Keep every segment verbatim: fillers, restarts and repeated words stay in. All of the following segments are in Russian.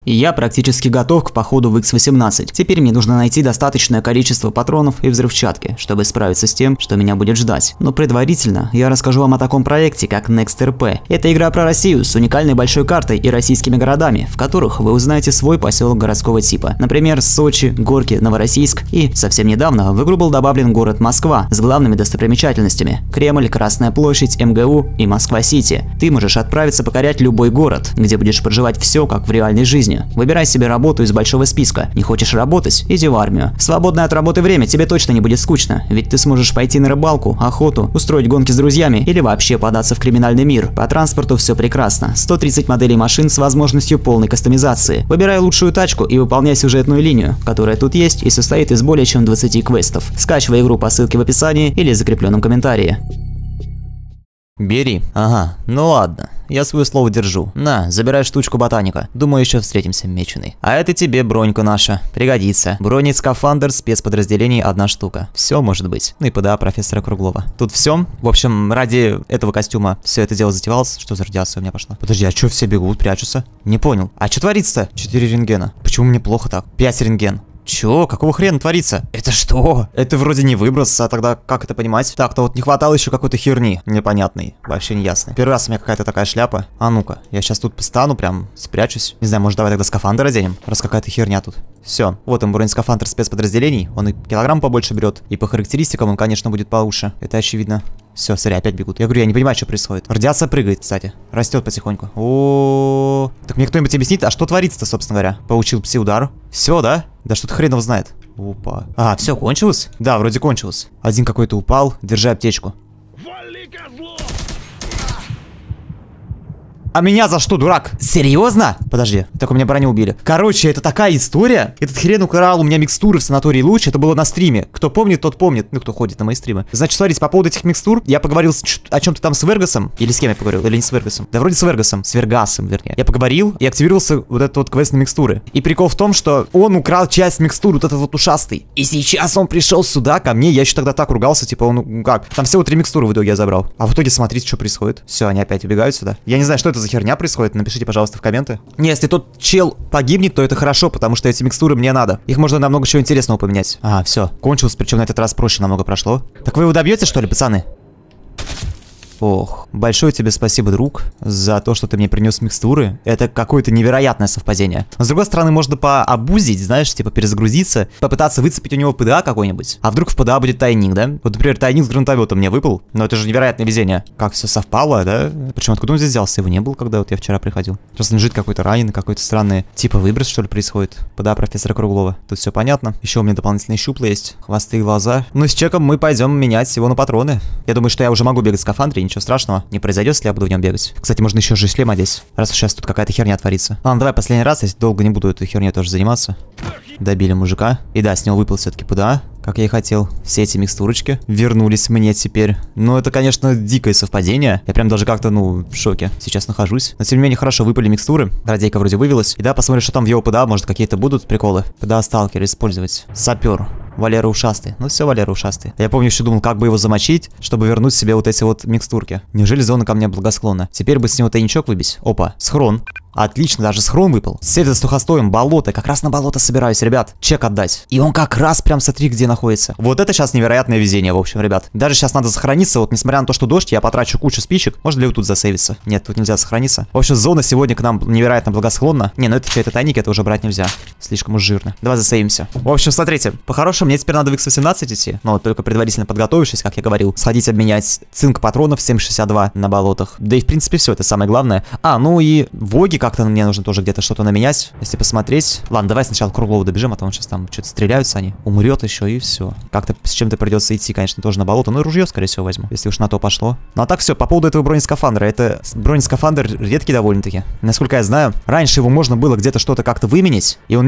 И я практически готов к походу в икс восемнадцать. Теперь мне нужно найти достаточное количество патронов и взрывчатки, чтобы справиться с тем, что меня будет ждать. Но предварительно я расскажу вам о таком проекте, как Next эр пи. Это игра про Россию с уникальной большой картой и российскими городами, в которых вы узнаете свой поселок городского типа. Например, Сочи, Горки, Новороссийск. И совсем недавно в игру был добавлен город Москва с главными достопримечательностями: Кремль, Красная площадь, эм гэ у и Москва-Сити. Ты можешь отправиться покорять любой город, где будешь проживать все как в реальной жизни. Выбирай себе работу из большого списка. Не хочешь работать? Иди в армию. В свободное от работы время тебе точно не будет скучно, ведь ты сможешь пойти на рыбалку, охоту, устроить гонки с друзьями или вообще податься в криминальный мир. По транспорту все прекрасно. сто тридцать моделей машин с возможностью полной кастомизации. Выбирай лучшую тачку и выполняй сюжетную линию, которая тут есть и состоит из более чем двадцати квестов. Скачивай игру по ссылке в описании или закрепленном комментарии. Бери. Ага, ну ладно. Я свое слово держу. На, забирай штучку ботаника. Думаю, еще встретимся, меченый. А это тебе бронька наша. Пригодится. Броник скафандр спецподразделений одна штука. Все может быть. Ну и ПДА профессора Круглова. Тут все. В общем, ради этого костюма все это дело затевалось. Что за радиация у меня пошла? Подожди, а что все бегут, прячутся? Не понял. А что творится-то? Четыре рентгена. Почему мне плохо так? Пять рентген. Чё? Какого хрена творится? Это что? Это вроде не выброс, а тогда как это понимать? Так-то вот не хватало еще какой-то херни непонятной, вообще не ясной. Первый раз у меня какая-то такая шляпа. А ну-ка, я сейчас тут постану, прям спрячусь. Не знаю, может давай тогда скафандр оденем, раз какая-то херня тут. Все, вот он, бронескафандр спецподразделений. Он и килограмм побольше берет, и по характеристикам он, конечно, будет получше. Это очевидно. Все, смотри, опять бегут. Я говорю, я не понимаю, что происходит. Радиация прыгает, кстати. Растет потихоньку. О, так мне кто-нибудь объяснит, а что творится-то, собственно говоря? Получил пси-удар. Все, да? Да что-то хренов знает. Опа. А, все, кончилось? Да, вроде кончилось. Один какой-то упал, держи аптечку. А меня за что, дурак? Серьезно? Подожди, так у меня броню убили. Короче, это такая история. Этот хрен украл у меня микстуры в санатории Луч. Это было на стриме. Кто помнит, тот помнит. Ну, кто ходит на мои стримы. Значит, смотрите, по поводу этих микстур, я поговорил с, о чем-то там с Вергасом. Или с кем я поговорил? Или не с Вергасом? Да вроде с Вергасом. С Вергасом, вернее. Я поговорил и активировался вот этот вот квест на микстуры. И прикол в том, что он украл часть микстур, вот этот вот ушастый. И сейчас он пришел сюда ко мне. Я еще тогда так ругался, типа, он, ну как? Там всего три микстуры в итоге я забрал. А в итоге смотрите, что происходит. Все, они опять убегают сюда. Я не знаю, что это за херня происходит, напишите, пожалуйста, в комменты. Не, если тот чел погибнет, то это хорошо, потому что эти микстуры мне надо. Их можно намного чего интересного поменять. А, все, кончилось, причем на этот раз проще намного прошло. Так вы его добьете, что ли, пацаны? Ох, большое тебе спасибо, друг, за то, что ты мне принес микстуры. Это какое-то невероятное совпадение. Но, с другой стороны, можно пообузить, знаешь, типа перезагрузиться, попытаться выцепить у него ПДА какой-нибудь. А вдруг в ПДА будет тайник, да? Вот, например, тайник с гранатометом мне выпал. Но это же невероятное везение. Как все совпало, да? Причем откуда он здесь взялся? Его не было, когда вот я вчера приходил. Просто лежит какой-то раненый, какой-то странный типа выброс, что ли, происходит. ПДА профессора Круглова. Тут все понятно. Еще у меня дополнительные щупла есть. Хвосты и глаза. Ну, с чеком мы пойдем менять его на патроны. Я думаю, что я уже могу бегать в скафандре. Ничего страшного не произойдет, если я буду в нем бегать. Кстати, можно еще же шлем одеть, раз сейчас тут какая-то херня творится. Ладно, давай последний раз, если долго не буду этой херней тоже заниматься. Добили мужика. И да, с него выпал все-таки ПДА, как я и хотел. Все эти микстурочки вернулись мне теперь. Ну, это, конечно, дикое совпадение. Я прям даже как-то, ну, в шоке сейчас нахожусь. Но, тем не менее, хорошо выпали микстуры. Радейка вроде вывелась. И да, посмотрим, что там в его ПДА. Может, какие-то будут приколы. ПДА сталкер использовать. Сапер. Валера ушастый. Ну все, Валера ушастый. Я помню, еще думал, как бы его замочить, чтобы вернуть себе вот эти вот микстурки. Неужели зона ко мне благосклонна? Теперь бы с него тайничок выбить. Опа, схрон. Отлично, даже схрон выпал. Сельдо с тухостоем, болото. Как раз на болото собираюсь, ребят. Чек отдать. И он как раз прям смотри, где находится. Вот это сейчас невероятное везение, в общем, ребят. Даже сейчас надо сохраниться. Вот несмотря на то, что дождь, я потрачу кучу спичек. Можно ли вот тут засейвиться? Нет, тут нельзя сохраниться. В общем, зона сегодня к нам невероятно благосклонна. Не, ну это что, это тайник, это уже брать нельзя. Слишком уж жирно. Давай засейвимся. В общем, смотрите, по-хорошему мне теперь надо в икс восемнадцать идти. Но только предварительно подготовившись, как я говорил. Сходить обменять цинк патронов семь шестьдесят два на болотах. Да и в принципе все, это самое главное. А, ну и воги как-то мне нужно тоже где-то что-то наменять, если посмотреть. Ладно, давай сначала к Круглову добежим, а то он сейчас там что-то стреляются они. Умрет еще и все. Как-то с чем-то придется идти, конечно, тоже на болото. Ну и ружье, скорее всего, возьму, если уж на то пошло. Ну а так все, по поводу этого бронескафандра. Это бронескафандр редкий довольно-таки. Насколько я знаю, раньше его можно было где-то что-то как-то выменять, и он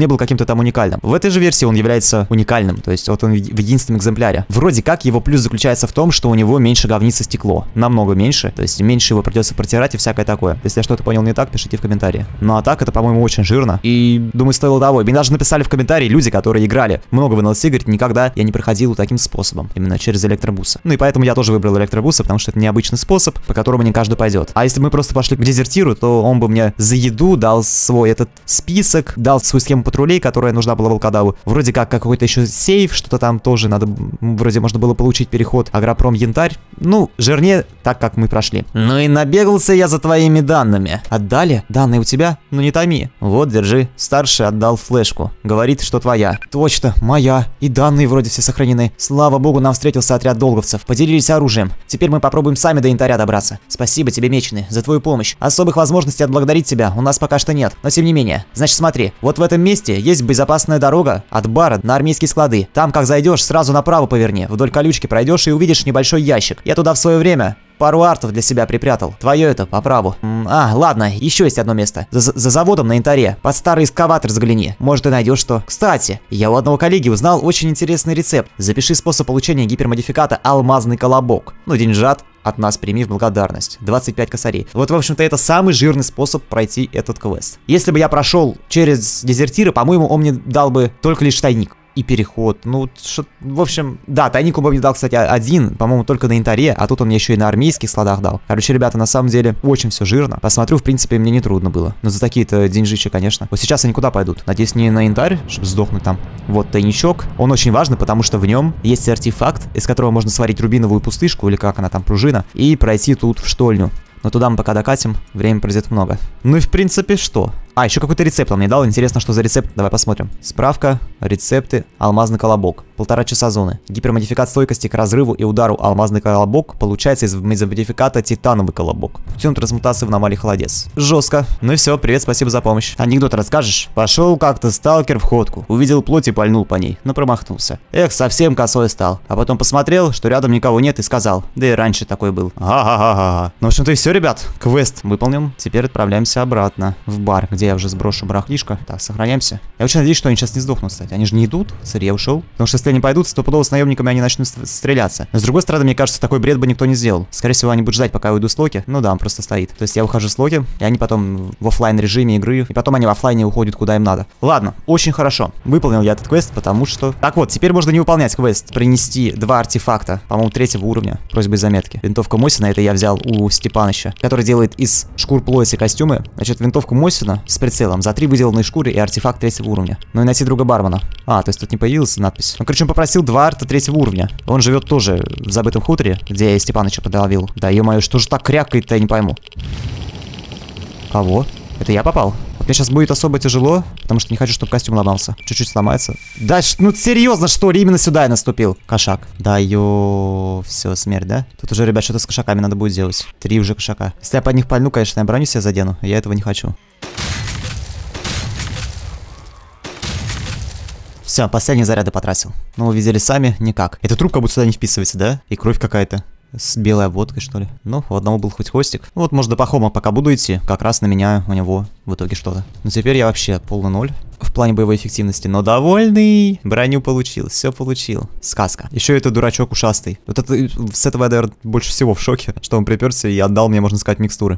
не был каким-то там уникальным. В этой же версии он является уникальным, то есть вот он в единственном экземпляре. Вроде как его плюс заключается в том, что у него меньше говнится стекло. Намного меньше, то есть меньше его придется протирать и всякое такое. Если я что-то понял не так, пишите в комментарии. Ну а так, это, по-моему, очень жирно. И, думаю, стоило того. Мне даже написали в комментарии люди, которые играли много в эн эл си, говорят, никогда я не проходил таким способом. Именно через электробусы. Ну и поэтому я тоже выбрал электробусы, потому что это необычный способ, по которому не каждый пойдет. А если бы мы просто пошли к дезертиру, то он бы мне за еду дал свой этот список, дал свою схему патрулей, которая нужна была волкодаву. Вроде как какой-то еще сейф, что-то там тоже надо, вроде можно было получить переход. Агропром янтарь. Ну, жирнее так, как мы прошли. Ну и набегался я за твоими данными. Отдали? Данные у тебя? Ну не томи. Вот, держи. Старший отдал флешку. Говорит, что твоя. Точно, моя. И данные вроде все сохранены. Слава богу, нам встретился отряд долговцев. Поделились оружием. Теперь мы попробуем сами до янтаря добраться. Спасибо тебе, Меченый, за твою помощь. Особых возможностей отблагодарить тебя у нас пока что нет. Но тем не менее. Значит, смотри. Вот в этом месте есть безопасная дорога от бара на армейские склады. Там, как зайдешь, сразу направо поверни. Вдоль колючки пройдешь и увидишь небольшой ящик. Я туда в свое время пару артов для себя припрятал. Твое это, по праву. А, ладно, еще есть одно место. За, за заводом на янтаре. Под старый эскаватор загляни. Может, ты найдешь что. Кстати, я у одного коллеги узнал очень интересный рецепт. Запиши способ получения гипермодификата «Алмазный колобок». Ну, деньжат от нас прими в благодарность. двадцать пять косарей. Вот, в общем-то, это самый жирный способ пройти этот квест. Если бы я прошел через дезертиры, по-моему, он мне дал бы только лишь тайник. И переход, ну, шо, в общем, да, тайник он бы мне дал, кстати, один, по-моему, только на янтаре, а тут он мне еще и на армейских складах дал. Короче, ребята, на самом деле, очень все жирно. Посмотрю, в принципе, мне не трудно было. Но за такие-то деньжищи, конечно. Вот сейчас они куда пойдут? Надеюсь, не на янтарь, чтобы сдохнуть там. Вот тайничок. Он очень важный, потому что в нем есть артефакт, из которого можно сварить рубиновую пустышку, или как она там, пружина, и пройти тут в штольню. Но туда мы пока докатим, время пройдет много. Ну и в принципе что? А, еще какой-то рецепт он мне дал. Интересно, что за рецепт? Давай посмотрим. Справка, рецепты, алмазный колобок. Полтора часа зоны. Гипермодификат стойкости к разрыву и удару алмазный колобок получается из модификата титановый колобок. Путем трансмутации в аномалии холодец. Жестко. Ну и все, привет, спасибо за помощь. Анекдот расскажешь? Пошел как-то сталкер в ходку. Увидел плоть и пальнул по ней, но промахнулся. Эх, совсем косой стал. А потом посмотрел, что рядом никого нет и сказал. Да и раньше такой был. Ага-га-га-га. Ну в общем-то и все, ребят. Квест выполнен. Теперь отправляемся обратно в бар, где я уже сброшу барахлишко. Так, сохраняемся. Я очень надеюсь, что они сейчас не сдохнут, кстати. Они же не идут. Смотри, я ушел. Потому что если они пойдут, стопудово с наемниками они начнут стреляться. Но с другой стороны, мне кажется, такой бред бы никто не сделал. Скорее всего, они будут ждать, пока я уйду с Локи. Ну да, он просто стоит. То есть я ухожу с Локи, и они потом в офлайн режиме игры, и потом они в офлайне уходят куда им надо. Ладно, очень хорошо. Выполнил я этот квест, потому что... Так вот, теперь можно не выполнять квест. Принести два артефакта, по-моему, третьего уровня. Просьба из заметки. Винтовка Мосина, это я взял у Степаныча, который делает из шкур плоти костюмы. Значит, винтовку Мосина с прицелом за три выделанные шкуры и артефакт третьего уровня. Ну и найти друга бармена. А, то есть тут не появилась надпись. Ну, короче, он попросил два арта третьего уровня. Он живет тоже в забытом хуторе, где я Степаныча подоловил. Да, ё-моё, что же так крякает-то, я не пойму. Кого? Это я попал? Вот мне сейчас будет особо тяжело, потому что не хочу, чтобы костюм ломался. Чуть-чуть сломается. Да, ну серьезно, что ли? Именно сюда я наступил. Кошак. Да, ё... Все, смерть, да? Тут уже, ребят, что-то с кошаками надо будет делать. Три уже кошака. Если я под них пальну, конечно, я броню себе задену. Я этого не хочу. Все, последние заряды потратил. Ну, вы видели сами, никак. Эта трубка будто сюда не вписывается, да? И кровь какая-то. С белой обводкой, что ли. Ну, у одного был хоть хвостик. Ну, вот, может, до Пахома пока буду идти. Как раз на меня у него в итоге что-то. Но теперь я вообще полный ноль в плане боевой эффективности. Но довольный. Броню получил. Все получил. Сказка. Еще это дурачок ушастый. Вот это с этого я, наверное, больше всего в шоке. Что он приперся и отдал мне, можно сказать, микстуры.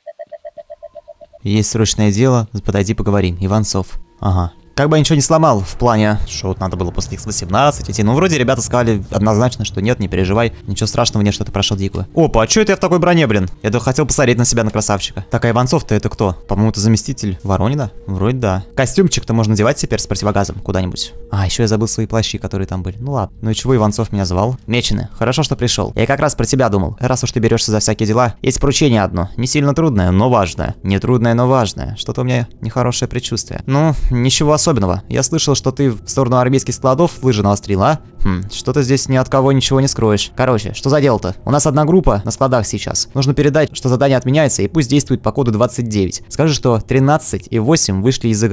Есть срочное дело. Подойди, поговорим. Иванцов. Ага. Как бы я ничего не сломал в плане, что вот надо было после икс восемнадцать идти. Ну, вроде ребята сказали однозначно, что нет, не переживай. Ничего страшного, нет, что ты прошел дикую. Опа, а что это я в такой броне, блин? Я то хотел посмотреть на себя, на красавчика. Так, а Иванцов-то это кто? По-моему, это заместитель Воронина? Вроде да. Костюмчик-то можно надевать теперь с противогазом куда-нибудь. А, еще я забыл свои плащи, которые там были. Ну ладно. Ну и чего Иванцов меня звал? Меченый, хорошо, что пришел. Я как раз про тебя думал. Раз уж ты берешься за всякие дела, есть поручение одно. Не сильно трудное, но важное. Не трудное, но важное. Что-то у меня нехорошее предчувствие. Ну, ничего особенного. Я слышал, что ты в сторону армейских складов лыжи навострил, а? Хм, что-то здесь ни от кого ничего не скроешь. Короче, что за дело-то? У нас одна группа на складах сейчас. Нужно передать, что задание отменяется и пусть действует по коду двадцать девять. Скажи, что тринадцать и восемь вышли из игры.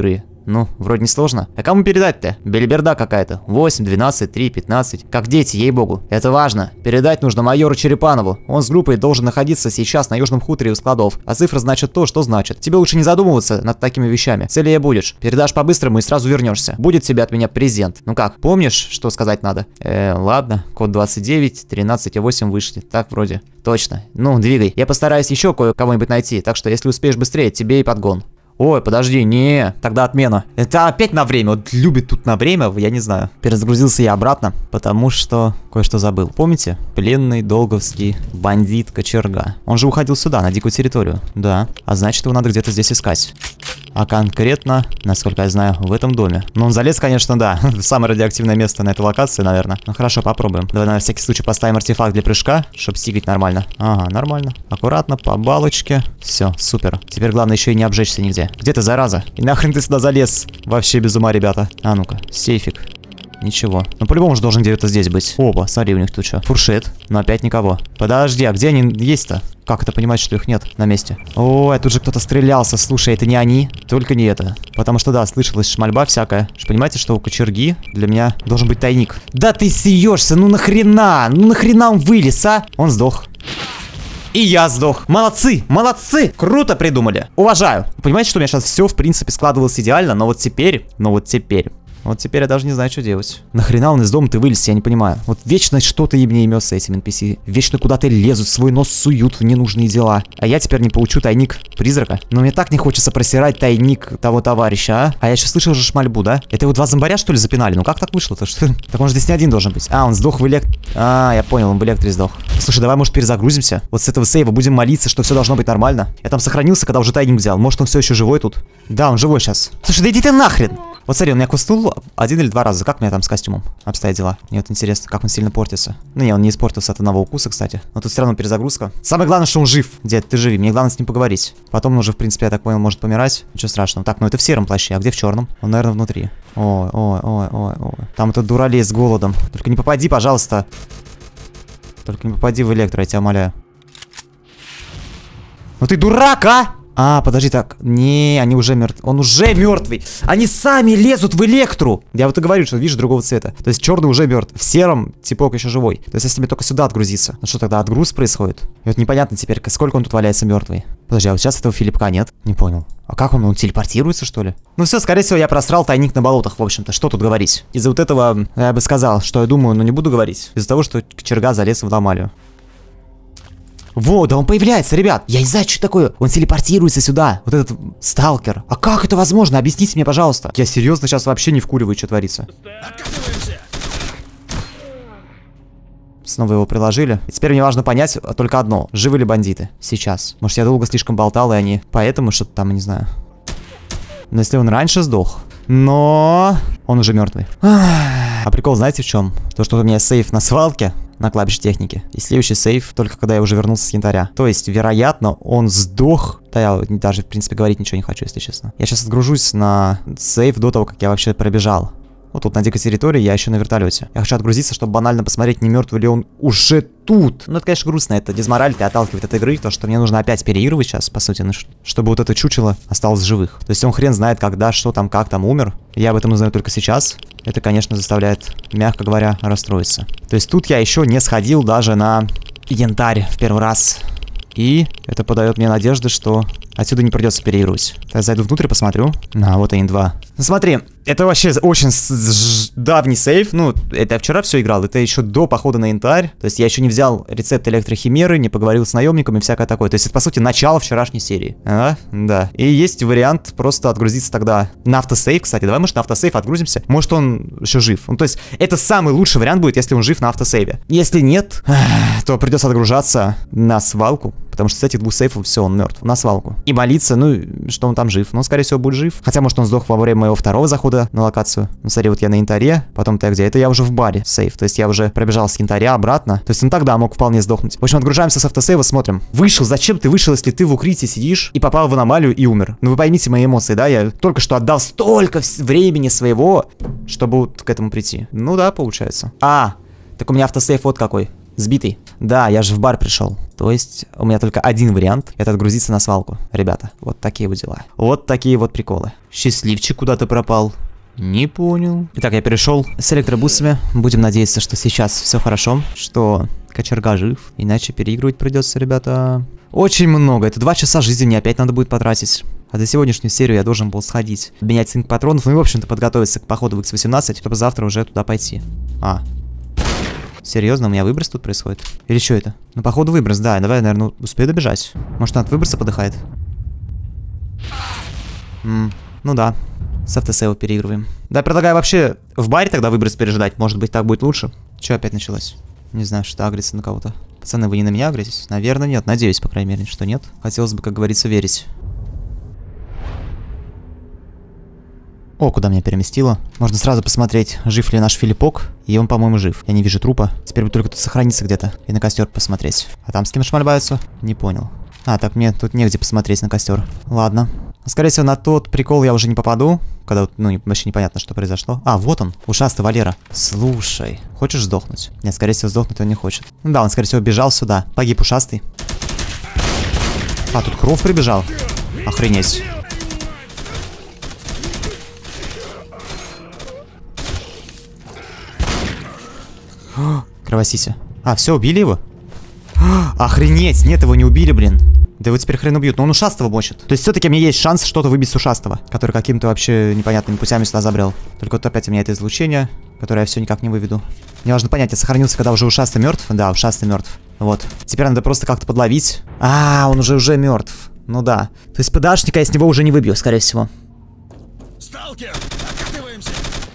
Ну, вроде не сложно. А кому передать-то? Белиберда какая-то. восемь, двенадцать, три, пятнадцать. Как дети, ей-богу. Это важно. Передать нужно майору Черепанову. Он с группой должен находиться сейчас на Южном хуторе у складов. А цифра значит то, что значит. Тебе лучше не задумываться над такими вещами. Целее будешь. Передашь по-быстрому и сразу вернешься. Будет тебе от меня презент. Ну как, помнишь, что сказать надо? Э, ладно. Код двадцать девять, тринадцать и восемь вышли. Так вроде. Точно. Ну, двигай. Я постараюсь еще кое-кого-нибудь найти. Так что, если успеешь быстрее, тебе и подгон. Ой, подожди, не, тогда отмена. Это опять на время, вот любит тут на время, я не знаю. Перезагрузился я обратно, потому что кое-что забыл. Помните? Пленный долговский бандит Кочерга. Он же уходил сюда, на дикую территорию. Да, а значит, его надо где-то здесь искать. А конкретно, насколько я знаю, в этом доме. Ну, он залез, конечно, да, в самое радиоактивное место на этой локации, наверное. Ну, хорошо, попробуем. Давай, на всякий случай, поставим артефакт для прыжка, чтобы стигать нормально. Ага, нормально. Аккуратно, по балочке. Все, супер. Теперь главное еще и не обжечься нигде. Где ты, зараза? И нахрен ты сюда залез? Вообще без ума, ребята. А ну-ка, сейфик. Ничего. Ну, по-любому же должен где-то здесь быть. Опа, смотри, у них тут что? Фуршет. Но опять никого. Подожди, а где они есть-то? Как это понимать, что их нет на месте? Ой, тут же кто-то стрелялся. Слушай, это не они. Только не это. Потому что, да, слышалась шмальба всякая. Вы понимаете, что у кочерги для меня должен быть тайник. Да ты смеешься, ну нахрена? Ну нахрена он вылез, а? Он сдох. И я сдох. Молодцы, молодцы. Круто придумали. Уважаю. Вы понимаете, что у меня сейчас все, в принципе, складывалось идеально, но вот теперь, но вот теперь... Вот теперь я даже не знаю, что делать. Нахрена он из дома ты вылез, я не понимаю. Вот вечно что-то им не имется с этим эн пи си. Вечно куда-то лезут, свой нос суют в ненужные дела. А я теперь не получу тайник призрака. Но мне так не хочется просирать тайник того товарища, а? А я еще слышал же шмальбу, да? Это его два зомбаря, что ли, запинали? Ну как так вышло-то? Что? Так он же здесь не один должен быть. А, он сдох в электро... А, я понял, он в электре сдох. Слушай, давай, может, перезагрузимся? Вот с этого сейва будем молиться, что все должно быть нормально. Я там сохранился, когда уже тайник взял. Может, он все еще живой тут? Да, он живой сейчас. Слушай, да иди ты нахрен! Вот смотри, у меня кустул один или два раза. Как у меня там с костюмом обстоят дела? Мне вот интересно, как он сильно портится. Ну не, он не испортился от одного укуса, кстати. Но тут все равно перезагрузка. Самое главное, что он жив. Дед, ты живи. Мне главное с ним поговорить. Потом он уже, в принципе, я так понял, может помирать. Ничего страшного. Так, ну это в сером плаще. А где в черном? Он, наверное, внутри. Ой, ой, ой, ой, ой. Там этот дуралей с голодом. Только не попади, пожалуйста. Только не попади в электро, я тебя умоляю. Ну ты дурак, а! А, подожди, так. Не, они уже мертвы. Он уже мертвый. Они сами лезут в электру. Я вот и говорю, что видишь другого цвета. То есть черный уже мертв. В сером типок еще живой. То есть если мне только сюда отгрузиться. Ну что тогда, отгруз происходит? И вот непонятно теперь, сколько он тут валяется мертвый. Подожди, а вот сейчас этого Филиппка нет? Не понял. А как он? Он телепортируется, что ли? Ну все, скорее всего, я просрал тайник на болотах, в общем-то. Что тут говорить? Из-за вот этого я бы сказал, что я думаю, но не буду говорить. Из-за того, что Кочерга залез в аномалию. Во, да он появляется, ребят. Я не знаю, что такое. Он телепортируется сюда. Вот этот сталкер. А как это возможно? Объясните мне, пожалуйста. Я серьезно сейчас вообще не вкуриваю, что творится. Снова его приложили. И теперь мне важно понять только одно. Живы ли бандиты сейчас? Может, я долго слишком болтал, и они поэтому что-то там, не знаю. Но если он раньше сдох. Но он уже мертвый. А прикол, знаете, в чем? То, что у меня сейф на свалке. На клавише техники. И следующий сейф только когда я уже вернулся с янтаря. То есть, вероятно, он сдох. Да я даже, в принципе, говорить ничего не хочу, если честно. Я сейчас отгружусь на сейф до того, как я вообще пробежал. Вот тут на дикой территории, я еще на вертолете. Я хочу отгрузиться, чтобы банально посмотреть, не мертвый ли он уже тут. Ну, это, конечно, грустно. Это дезмораль, ты отталкивает от игры. То, что мне нужно опять переигрывать сейчас, по сути, чтобы вот это чучело осталось в живых. То есть он хрен знает, когда, что там, как там умер. Я об этом узнаю только сейчас. Это, конечно, заставляет, мягко говоря, расстроиться. То есть тут я еще не сходил даже на янтарь в первый раз. И это подает мне надежды, что отсюда не придется переигрывать. Я зайду внутрь, посмотрю. А, вот они два. Ну смотри, это вообще очень давний сейф. Ну, это я вчера все играл. Это еще до похода на янтарь. То есть я еще не взял рецепт электрохимеры, не поговорил с наемниками и всякое такое. То есть это, по сути, начало вчерашней серии. А? Да. И есть вариант просто отгрузиться тогда на автосейв. Кстати, давай, может, на автосейв отгрузимся. Может, он еще жив. Ну, то есть это самый лучший вариант будет, если он жив на автосейве. Если нет, то придется отгружаться на свалку. Потому что с этих двух сейфов все, он мертв. На свалку. И молиться, ну, что он там жив. Но, скорее всего, будет жив. Хотя, может, он сдох во время моего второго захода на локацию. Ну, смотри, вот я на янтаре. Потом-то я где? Это я уже в баре сейф. То есть я уже пробежал с янтаря обратно. То есть он тогда мог вполне сдохнуть. В общем, отгружаемся с автосейва, смотрим. Вышел. Зачем ты вышел, если ты в укрытии сидишь и попал в аномалию и умер? Ну, вы поймите мои эмоции, да? Я только что отдал столько времени своего, чтобы вот к этому прийти. Ну да, получается. А, так у меня автосейв вот какой. Сбитый. Да, я же в бар пришел. То есть у меня только один вариант. Это отгрузиться на свалку. Ребята, вот такие вот дела. Вот такие вот приколы. Счастливчик куда-то пропал. Не понял. Итак, я перешел с электробусами. Будем надеяться, что сейчас все хорошо. Что кочерга жив. Иначе переигрывать придется, ребята. Очень много. Это два часа жизни мне опять надо будет потратить. А за сегодняшнюю серию я должен был сходить. Менять цинк патронов. Ну и, в общем-то, подготовиться к походу в икс восемнадцать, чтобы завтра уже туда пойти. А. Серьезно, у меня выброс тут происходит? Или что это? Ну, походу, выброс, да. Давай, наверное, успею добежать. Может, он от выброса подыхает? М, ну да. С автосейва переигрываем. Да, я предлагаю вообще в баре тогда выброс пережидать. Может быть, так будет лучше. Че опять началось? Не знаю, что агрится на кого-то. Пацаны, вы не на меня агритесь? Наверное, нет. Надеюсь, по крайней мере, что нет. Хотелось бы, как говорится, верить. О, куда меня переместило. Можно сразу посмотреть, жив ли наш Филиппок. И он, по-моему, жив. Я не вижу трупа. Теперь бы только тут сохраниться где-то. И на костер посмотреть. А там с кем шмальбаются? Не понял. А, так мне тут негде посмотреть на костер. Ладно. Скорее всего, на тот прикол я уже не попаду. Когда, ну, вообще непонятно, что произошло. А, вот он. Ушастый Валера. Слушай, хочешь сдохнуть? Нет, скорее всего, сдохнуть он не хочет. Ну да, он, скорее всего, бежал сюда. Погиб ушастый. А, тут Кров прибежал. Охренеть. Кровосися. А, все, убили его? Охренеть, нет, его не убили, блин. Да его теперь хрен убьют, но он ушастого мочит. То есть все-таки у меня есть шанс что-то выбить с ушастого, который каким-то вообще непонятными путями сюда забрел. Только вот опять у меня это излучение, которое я все никак не выведу. Мне важно понять, я сохранился, когда уже ушастый мертв? Да, ушастый мертв. Вот. Теперь надо просто как-то подловить. А, он уже уже мертв. Ну да. То есть ПДшника я с него уже не выбью, скорее всего. Сталкер, окатываемся.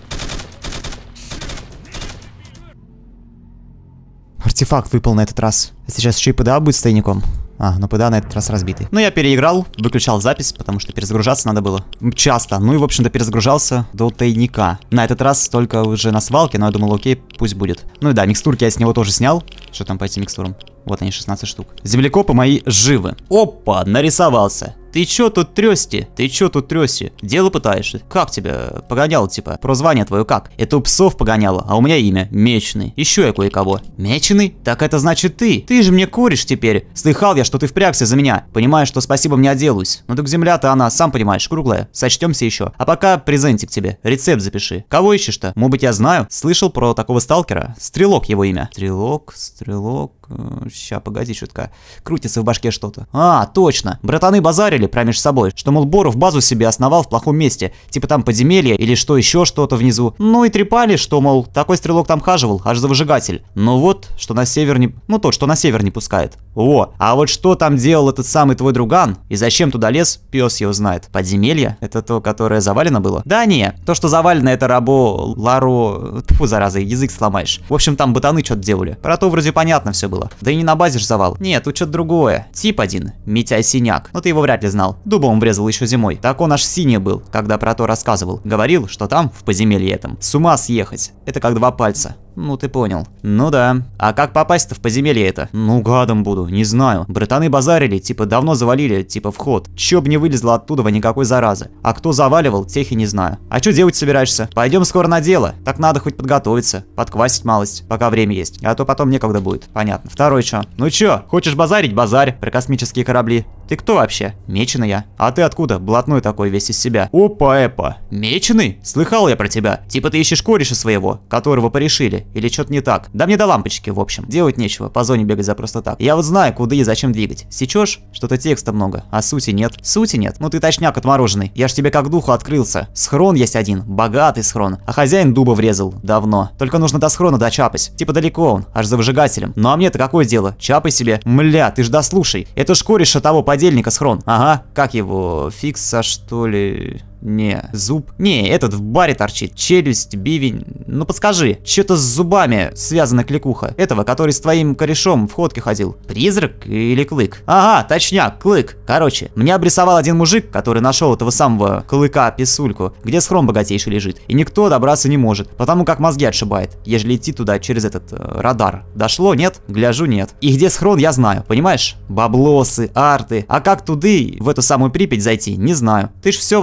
Артефакт выпал на этот раз. А сейчас еще и ПДА будет с тайником. А, ну ПДА на этот раз разбитый. Ну, я переиграл, выключал запись, потому что перезагружаться надо было часто. Ну и, в общем-то, перезагружался до тайника. На этот раз только уже на свалке, но я думал, окей, пусть будет. Ну и да, микстурки я с него тоже снял. Что там по этим микстурам? Вот они, шестнадцать штук. Землекопы мои живы. Опа, нарисовался. Ты чё тут трёсти? Ты чё тут трёсти? Дело пытаешься? Как тебя погоняло, типа? Прозвание твое как? Это у псов погоняло, а у меня имя Меченый. Еще я кое-кого. Меченый? Так это значит ты. Ты же мне кореш теперь. Слыхал я, что ты впрягся за меня. Понимаю, что спасибо мне отделаюсь. Ну так земля-то она, сам понимаешь, круглая. Сочтемся еще. А пока презентик тебе. Рецепт запиши. Кого ищешь-то? Может быть, я знаю? Слышал про такого сталкера? Стрелок его имя. Стрелок, стрелок... Ща, погоди, чутка. Крутится в башке что-то. А, точно. Братаны базарили промеж собой, что, мол, Боров базу себе основал в плохом месте. Типа там подземелье или что еще что-то внизу. Ну и трепали, что, мол, такой стрелок там хаживал, аж за выжигатель. Ну вот, что на север не... Ну тот, что на север не пускает. О, а вот что там делал этот самый твой друган? И зачем туда лез? Пес его знает. Подземелье? Это то, которое завалено было? Да не, то, что завалено, это рабо... Ларо... Тьфу, зараза, язык сломаешь. В общем, там ботаны что-то делали. Про то вроде понятно все было. Да и не на базе ж завал. Нет, тут что-то другое. Тип один. Митяй Синяк. Но ты его вряд ли знал. Дубом врезал еще зимой. Так он аж синий был, когда про то рассказывал. Говорил, что там, в подземелье этом, с ума съехать. Это как два пальца. Ну, ты понял. Ну да. А как попасть-то в подземелье это? Ну, гадом буду, не знаю. Братаны базарили, типа давно завалили, типа вход. Чё б не вылезло оттуда никакой заразы. А кто заваливал, тех и не знаю. А чё делать собираешься? Пойдем скоро на дело. Так надо хоть подготовиться, подквасить малость, пока время есть. А то потом некогда будет. Понятно. Второй чё? Ну чё, хочешь базарить? Базарь. Про космические корабли. Ты кто вообще? Меченый я. А ты откуда? Блатной такой весь из себя. Опа-эпа. Меченый? Слыхал я про тебя. Типа ты ищешь кореша своего, которого порешили. Или что-то не так. Да мне до лампочки, в общем. Делать нечего, по зоне бегать за просто так. Я вот знаю, куда и зачем двигать. Сечешь? Что-то текста много, а сути нет. Сути нет? Ну ты точняк отмороженный. Я ж тебе как духу открылся. Схрон есть один, богатый схрон. А хозяин дуба врезал. Давно. Только нужно до схрона дочапать. Типа далеко он, аж за выжигателем. Ну а мне-то какое дело? Чапай себе. Мля, ты ж дослушай. Это ж кореша того подельника схрон. Ага. Как его? Фикса, что ли? Не, зуб. Не, этот в баре торчит. Челюсть, бивень. Ну подскажи, что-то с зубами связана кликуха. Этого, который с твоим корешом в ходке ходил. Призрак или клык? Ага, точняк, клык. Короче, мне обрисовал один мужик, который нашел этого самого клыка-писульку, где схрон богатейший лежит. И никто добраться не может, потому как мозги отшибает, ежели идти туда через этот э, радар. Дошло, нет? Гляжу, нет. И где схрон, я знаю, понимаешь? Баблосы, арты. А как туды, в эту самую Припять зайти, не знаю. Ты ж все в одно, в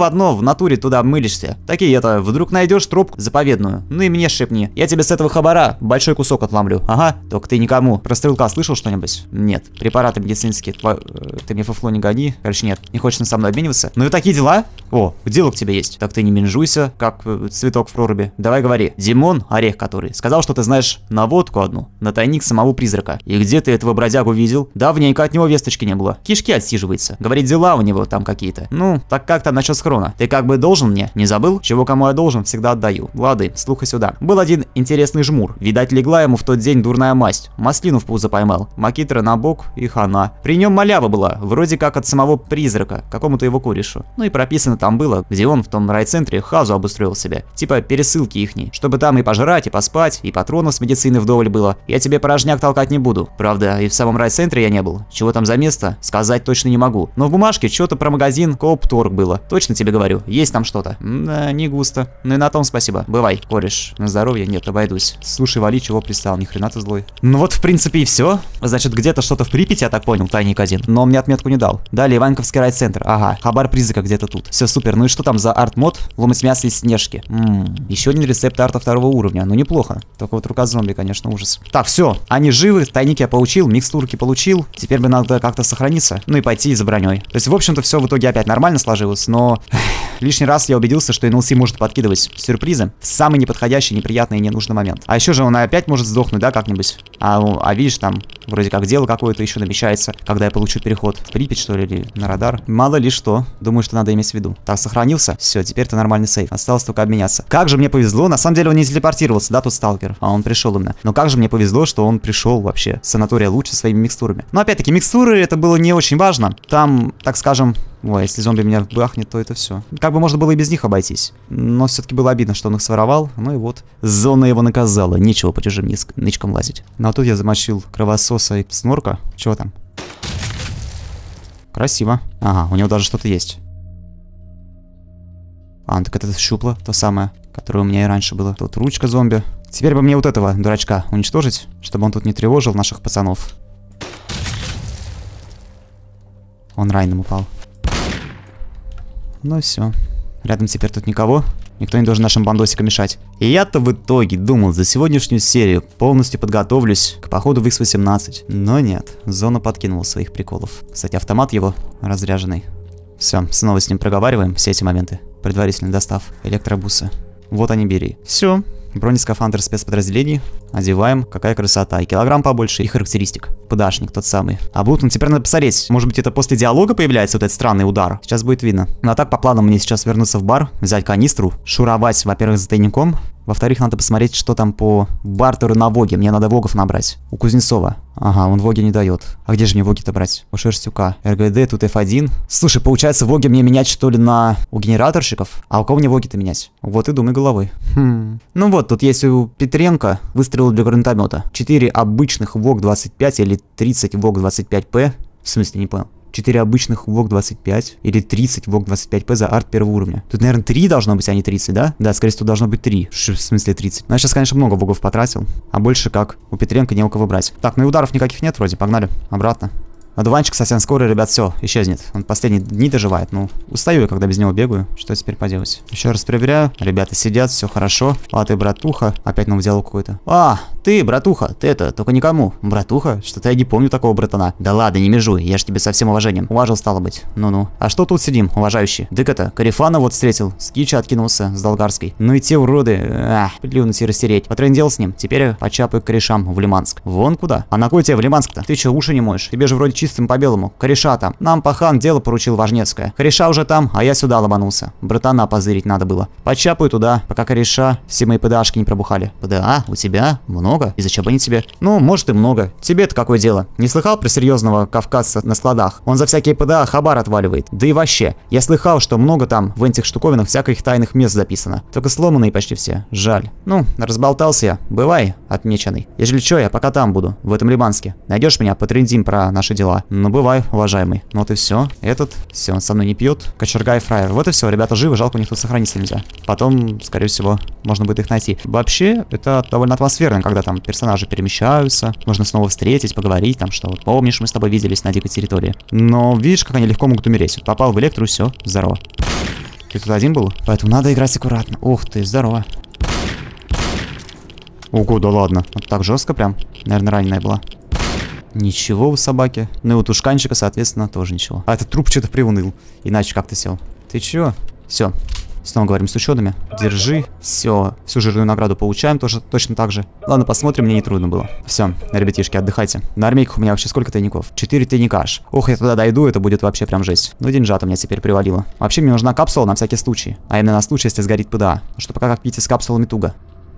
натуре туда мылишься. Такие это, вдруг найдешь тропку заповедную. Ну и мне шепни. Я тебе с этого хабара большой кусок отломлю. Ага, только ты никому. Про стрелка слышал что-нибудь? Нет. Препараты медицинские. Тво... Ты мне фуфло не гони. Короче, нет. Не хочешь со мной обмениваться? Ну и такие дела. О, дело к тебе есть. Так ты не менжуйся, как цветок в проруби. Давай говори. Димон, орех который, сказал, что ты знаешь наводку одну на тайник самого призрака. И где ты этого бродягу видел? Давненько от него весточки не было. Кишки отсиживается. Говорит, дела у него там какие-то. Ну, так как там насчет схрона? Ты как бы должен мне? Не забыл? Чего кому я должен, всегда отдаю. Лады, слухай сюда. Был один интересный жмур. Видать, легла ему в тот день дурная масть. Маслину в пузо поймал. Макитра на бок и хана. При нем малява была, вроде как от самого призрака, какому-то его корешу. Ну и прописано там было, где он в том райцентре хазу обустроил себе. Типа пересылки ихней. Чтобы там и пожрать, и поспать, и патронов с медицины вдоволь было. Я тебе порожняк толкать не буду. Правда, и в самом райцентре я не был. Чего там за место, сказать точно не могу. Но в бумажке что-то про магазин Коопторг было. Точно тебе говорю, есть там что-то. Да, не густо. Ну и на том спасибо. Бывай, кореш. На здоровье? Нет, обойдусь. Слушай, вали, чего пристал, ни хрена ты злой. Ну вот, в принципе, и все. Значит, где-то что-то в Припяти, я так понял, тайник один. Но он мне отметку не дал. Далее, Иванковский райцентр. Ага, хабар призрака где-то тут. Все супер. Ну и что там за арт-мод? Ломать мясо из снежки. Ммм, еще один рецепт арта второго уровня. Ну неплохо. Только вот рука зомби, конечно, ужас. Так, все. Они живы, тайники я получил, микстурки получил. Теперь бы надо как-то сохраниться. Ну и пойти за броней. То есть, в общем-то, все в итоге опять нормально сложилось, но лишний раз я убедился, что эн эл си может подкидывать сюрпризы в самый неподходящий, неприятный и ненужный момент. А еще же он опять может сдохнуть, да, как-нибудь. А, а видишь, там вроде как дело какое-то еще намечается, когда я получу переход в Припять, что ли, или на радар. Мало ли что. Думаю, что надо иметь в виду. Так, сохранился. Все, теперь это нормальный сейф. Осталось только обменяться. Как же мне повезло. На самом деле он не телепортировался, да, тут сталкер. А он пришел именно. Но как же мне повезло, что он пришел вообще. Санатория лучше своими микстурами. Но опять-таки, микстуры это было не очень важно. Там, так скажем... Ой, если зомби меня бахнет, то это все. Как бы можно было и без них обойтись. Но все-таки было обидно, что он их своровал. Ну и вот. Зона его наказала. Нечего по чужим нычкам лазить. Ну а тут я замочил кровососа и снорка. Чего там? Красиво. Ага, у него даже что-то есть. А, ну так это щупло, то самое, которое у меня и раньше было. Тут ручка зомби. Теперь бы мне вот этого дурачка уничтожить, чтобы он тут не тревожил наших пацанов. Он райном упал. Ну все. Рядом теперь тут никого. Никто не должен нашим бандосикам мешать. И я-то в итоге думал, за сегодняшнюю серию полностью подготовлюсь к походу в икс восемнадцать. Но нет, зона подкинула своих приколов. Кстати, автомат его разряженный. Все, снова с ним проговариваем все эти моменты. Предварительный достав электробусы. Вот они, бери. Все. Бронескафандр спецподразделений. Одеваем. Какая красота. И килограмм побольше, и характеристик. ПДАшник тот самый. А Бутон, теперь надо посмотреть. Может быть, это после диалога появляется вот этот странный удар. Сейчас будет видно. Ну а так, по плану мне сейчас вернуться в бар, взять канистру, шуровать, во-первых, за тайником. Во-вторых, надо посмотреть, что там по бартеру на Воге. Мне надо Вогов набрать. У Кузнецова. Ага, он Воги не дает. А где же мне Воги-то брать? У Шерстюка. РГД, тут эф один. Слушай, получается, Воги мне менять, что ли, на... У генераторщиков? А у кого мне Воги-то менять? Вот и думай головой. Хм. Ну вот, тут есть у Петренко выстрел для гранатомета. четыре обычных ВОГ двадцать пять или тридцать ВОГ двадцать пять П. В смысле, не понял. четыре обычных ВОГ двадцать пять или тридцать ВОГ двадцать пять П за арт первого уровня. Тут, наверное, три должно быть, а не тридцать, да? Да, скорее всего, должно быть три. Ш в смысле тридцать. Ну, я сейчас, конечно, много ВОГов потратил. А больше как у Петренко не у кого брать. Так, ну и ударов никаких нет вроде. Погнали. Обратно. Одуванчик совсем скоро, ребят, все, исчезнет. Он последние дни доживает. Ну, устаю я, когда без него бегаю. Что теперь поделать? Еще раз проверяю. Ребята сидят, все хорошо. А ты, братуха. Опять новый диалог какой-то. А, ты, братуха, ты это, только никому. Братуха? Что-то я не помню такого братана. Да ладно, не межуй, я ж тебе со всем уважением. Уважил, стало быть. Ну-ну. А что тут сидим, уважающий? Дык это, Карифана вот встретил. С Кича откинулся, с Долгарской. Ну и те уроды. Ах, плюнуть и растереть. Потрындел с ним. Теперь почапаю к корешам в Лиманск. Вон куда? А на кой тебе в Лиманск-то? Ты че, уши не моешь? Тебе же вроде чистым по белому. Кореша там. Нам пахан дело поручил Важнецкое. Кореша уже там, а я сюда ломанулся. Братана позырить надо было. Почапаю туда, пока кореша все мои ПДАшки не пробухали. ПДА? У тебя? Много? И зачем они тебе? Ну, может и много. Тебе-то какое дело? Не слыхал про серьезного кавказца на складах? Он за всякие ПДА хабар отваливает. Да и вообще. Я слыхал, что много там в этих штуковинах всяких тайных мест записано. Только сломанные почти все. Жаль. Ну, разболтался я. Бывай, отмеченный. Ежели что, я пока там буду, в этом Лиманске. Найдешь меня, потрендим про наши дела. Ну, бывай, уважаемый. Ну вот и все. Этот, все, он со мной не пьет. Кочерга и фраер. Вот и все. Ребята живы, жалко, у них тут сохраниться нельзя. Потом, скорее всего, можно будет их найти. Вообще, это довольно атмосферно, когда там персонажи перемещаются. Можно снова встретить, поговорить, там, что вот помнишь, мы с тобой виделись на дикой территории. Но видишь, как они легко могут умереть. Попал в электру, все, здорово. Ты тут один был? Поэтому надо играть аккуратно. Ух ты, здорово. Ого, да ладно. Вот так жестко прям. Наверное, раненая была. Ничего у собаки. Ну и у тушканчика, соответственно, тоже ничего. А этот труп что-то приуныл. Иначе как-то сел. Ты чё? Все. Снова говорим с учетами. Держи. Все. Всю жирную награду получаем тоже точно так же. Ладно, посмотрим, мне не трудно было. Все, ребятишки, отдыхайте. На армейках у меня вообще сколько тайников? Четыре тайника аж. Ох, я туда дойду, это будет вообще прям жесть. Ну, деньжат у меня теперь привалило. Вообще, мне нужна капсула на всякий случай. А именно на случай, если сгорит ПДА. Потому что пока, как видите, с капсулами туго.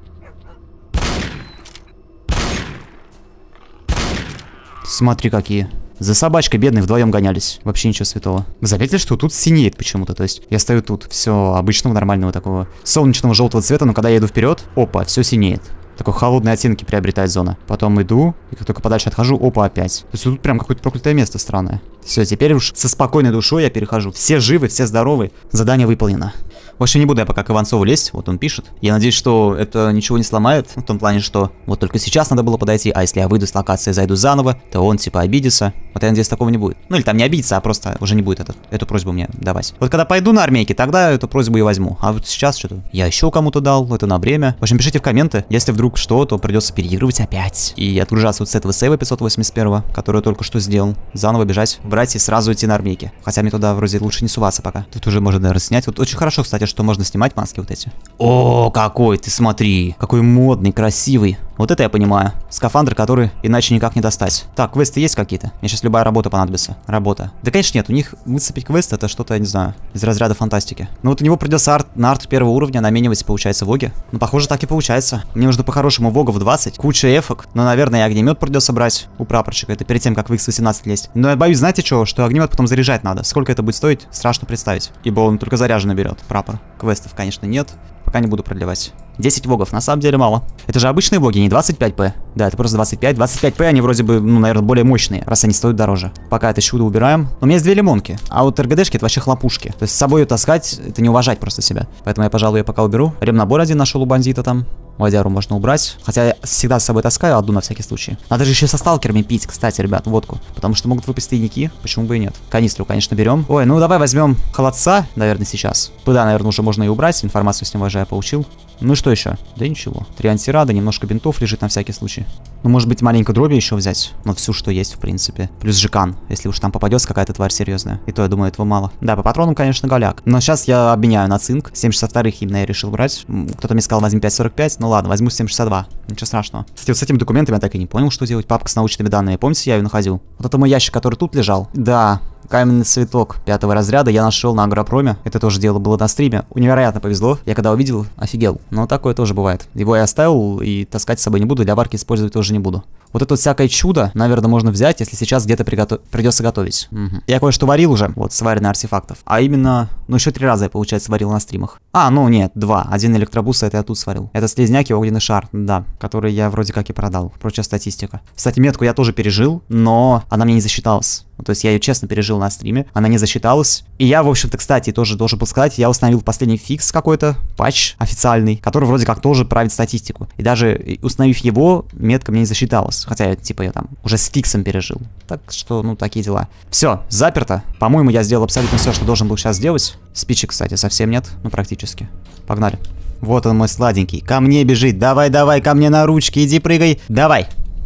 Смотри, какие. За собачкой бедной вдвоем гонялись. Вообще ничего святого. Вы заметили, что тут синеет почему-то? То есть я стою тут, все обычного нормального такого солнечного желтого цвета, но когда я иду вперед, опа, все синеет. Такой холодные оттенки приобретает зона. Потом иду, и как только подальше отхожу, опа, опять. То есть тут прям какое-то проклятое место странное. Все, теперь уж со спокойной душой я перехожу. Все живы, все здоровы. Задание выполнено. В общем, не буду я пока к Иванцову лезть, вот он пишет. Я надеюсь, что это ничего не сломает, в том плане, что вот только сейчас надо было подойти, а если я выйду с локации и зайду заново, то он типа обидится. Вот я надеюсь, такого не будет. Ну или там не обидится, а просто уже не будет этот, эту просьбу мне давать. Вот когда пойду на армейки, тогда эту просьбу и возьму. А вот сейчас что-то я еще кому-то дал, это на время. В общем, пишите в комменты, если вдруг что, то придется переигрывать опять. И отгружаться вот с этого сейва пятьсот восемьдесят первого, который я только что сделал. Заново бежать, брать и сразу идти на армейки. Хотя мне туда вроде лучше не суваться пока. Тут уже можно, наверное, снять. Вот очень хорошо, кстати, что можно снимать маски вот эти. О, какой ты, смотри. Какой модный, красивый. Вот это я понимаю. Скафандр, который иначе никак не достать. Так, квесты есть какие-то? Мне сейчас любая работа понадобится. Работа. Да, конечно, нет. У них выцепить квест это что-то, я не знаю, из разряда фантастики. Ну вот у него придется арт, на арт первого уровня наменивать, получается, воги. Ну, похоже, так и получается. Мне нужно по-хорошему вогов двадцать. Куча эфок. Но, наверное, и огнемет придется брать у прапорщика. Это перед тем, как в икс восемнадцать лезть. Но я боюсь, знаете что? Что огнемет потом заряжать надо. Сколько это будет стоить, страшно представить. Ибо он только заряженно берет. Прапор. Квестов, конечно, нет. Пока не буду продлевать. десять вогов, на самом деле мало. Это же обычные воги, не двадцать пять пэ. Да, это просто двадцать пять. двадцать пять пэ, они вроде бы, ну, наверное, более мощные, раз они стоят дороже. Пока это чудо убираем. Но у меня есть две лимонки. А вот РГДшки это вообще хлопушки. То есть с собой ее таскать, это не уважать просто себя. Поэтому я, пожалуй, ее пока уберу. Ремнабор один нашел у бандита там. Водяру можно убрать. Хотя я всегда с собой таскаю одну на всякий случай. Надо же еще со сталкерами пить, кстати, ребят, водку. Потому что могут выпасть тайники. Почему бы и нет? Канистру, конечно, берем. Ой, ну давай возьмем холодца, наверное, сейчас. Туда, наверное, уже можно и убрать. Информацию с него уже я получил. Ну и что еще? Да ничего. Три антирада, немножко бинтов лежит на всякий случай. Ну, может быть, маленько дроби еще взять. Но всю, что есть, в принципе. Плюс жекан, если уж там попадется какая-то тварь серьезная. И то, я думаю, этого мало. Да, по патронам, конечно, голяк. Но сейчас я обменяю на цинк. семь шестьдесят два именно я решил брать. Кто-то мне сказал, возьми пять сорок пять. Ну ладно, возьму семь шестьдесят два. Ничего страшного. Кстати, вот с этими документами я так и не понял, что делать. Папка с научными данными. Помните, я ее находил? Вот это мой ящик, который тут лежал. Да. Каменный цветок пятого разряда я нашел на Агропроме. Это тоже дело было на стриме. Невероятно повезло. Я когда увидел, офигел. Но такое тоже бывает. Его я оставил и таскать с собой не буду. Для варки использовать тоже не буду. Вот это вот всякое чудо, наверное, можно взять, если сейчас где-то приготов... придется готовить. Угу. Я кое-что варил уже, вот, сваренных артефактов. А именно, ну еще три раза я, получается, варил на стримах. А, ну нет, два. Один электробус, это я тут сварил. Это слизняк и огненный шар, да, который я вроде как и продал. Прочая статистика. Кстати, метку я тоже пережил, но она мне не засчиталась. То есть я ее честно пережил на стриме, она не засчиталась. И я, в общем-то, кстати, тоже должен был сказать, я установил последний фикс какой-то, патч официальный, который вроде как тоже правит статистику. И даже установив его, метка мне не засчиталась. Хотя я, типа, ее там уже с фиксом пережил. Так что, ну, такие дела. Все, заперто. По-моему, я сделал абсолютно все, что должен был сейчас сделать. Спичек, кстати, совсем нет, ну, практически. Погнали. Вот он, мой сладенький. Ко мне бежит. Давай, давай, ко мне на ручки. Иди, прыгай. Давай.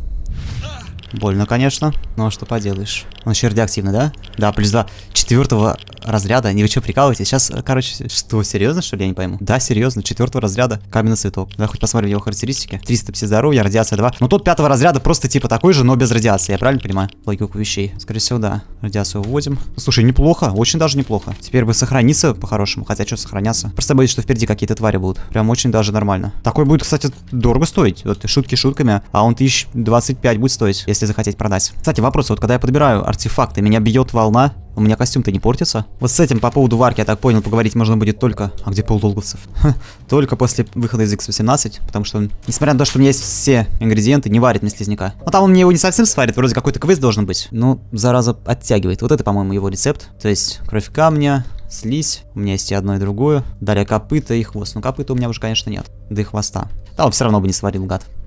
Больно, конечно, но что поделаешь. Он еще радиоактивный, да? Да, плюс два. Четвертого разряда. Не вы что, прикалываетесь? Сейчас, короче, что, серьезно, что ли, я не пойму? Да, серьезно, четвертого разряда. Каменный цветок. Давай хоть посмотрим его характеристики. триста пятьдесят здоровья, радиация два. Но тот пятого разряда просто типа такой же, но без радиации. Я правильно понимаю? Логику вещей. Скорее всего, да. Радиацию вводим. Слушай, неплохо, очень даже неплохо. Теперь бы сохраниться по-хорошему. Хотя что сохраняться? Просто боюсь, что впереди какие-то твари будут. Прям очень даже нормально. Такой будет, кстати, дорого стоить. Вот шутки шутками. А он тысяч двадцать пять будет стоить, если захотеть продать. Кстати, вопрос. Вот когда я подбираю артефакты, меня бьет волна. У меня костюм-то не портится. Вот с этим по поводу варки, я так понял, поговорить можно будет только... А где полдолговцев? Только после выхода из икс восемнадцать. Потому что, несмотря на то, что у меня есть все ингредиенты, не варит мне слизняка. Ну там он мне его не совсем сварит, вроде какой-то квест должен быть. Ну, зараза, оттягивает. Вот это, по-моему, его рецепт. То есть, кровь камня, слизь. У меня есть и одно, и другое. Далее копыта и хвост. Ну, копыта у меня уже, конечно, нет. Да и хвоста. Да, он все равно бы не сварил, гад.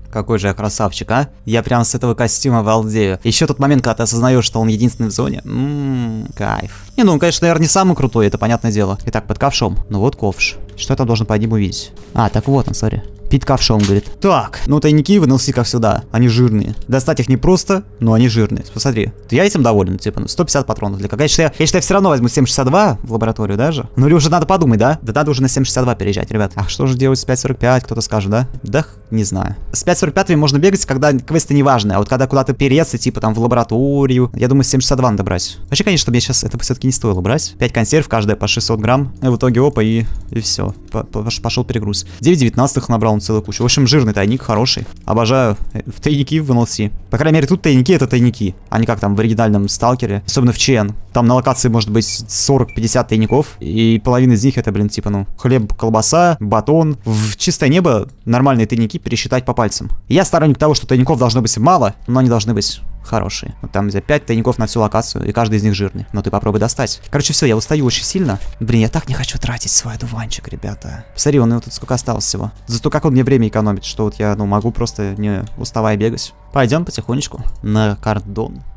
Какой же я красавчик, а? Я прям с этого костюма балдею. Еще тот момент, когда ты осознаешь, что он единственный в зоне. Ммм, кайф. Не, ну он, конечно, наверное, не самый крутой, это понятное дело. Итак, под ковшом. Ну вот ковш. Что я там должен под ним увидеть? А, так вот он, смотри. Пит ковшом, говорит. Так, ну тайники в эн эл си, как всегда. Они жирные. Достать их непросто, но они жирные. Посмотри. Я этим доволен, типа, ну, сто пятьдесят патронов для какая. Я, я считаю, все равно возьму семь шестьдесят два в лабораторию даже. Ну или уже надо подумать, да? Да надо уже на семь шестьдесят два переезжать, ребят. А что же делать с пять сорок пять, кто-то скажет, да? Да, не знаю. С пять сорок пять можно бегать, когда квесты не важные. А вот когда куда-то переться, типа там в лабораторию, я думаю, семь шестьдесят два надо брать. Вообще, конечно, мне сейчас это все-таки не стоило брать. пять консерв, каждая по шестьсот грамм. И в итоге опа, и, и все. Пошел перегруз. девять девятнадцатых набрал он целую кучу. В общем, жирный тайник, хороший. Обожаю тайники в эн эл си. По крайней мере, тут тайники — это тайники. А не как там в оригинальном Сталкере. Особенно в ЧН. Там на локации может быть сорок-пятьдесят тайников. И половина из них это, блин, типа, ну, хлеб, колбаса, батон. В чистое небо нормальные тайники пересчитать по пальцам. Я сторонник того, что тайников должно быть мало, но они должны быть хорошие. Вот там где пять тайников на всю локацию, и каждый из них жирный. Но ты попробуй достать. Короче, все, я устаю очень сильно. Блин, я так не хочу тратить свой одуванчик, ребята. Посмотри, он вот тут сколько осталось всего. Зато как он мне время экономит, что вот я, ну, могу просто не уставая бегать. Пойдем потихонечку на кордон.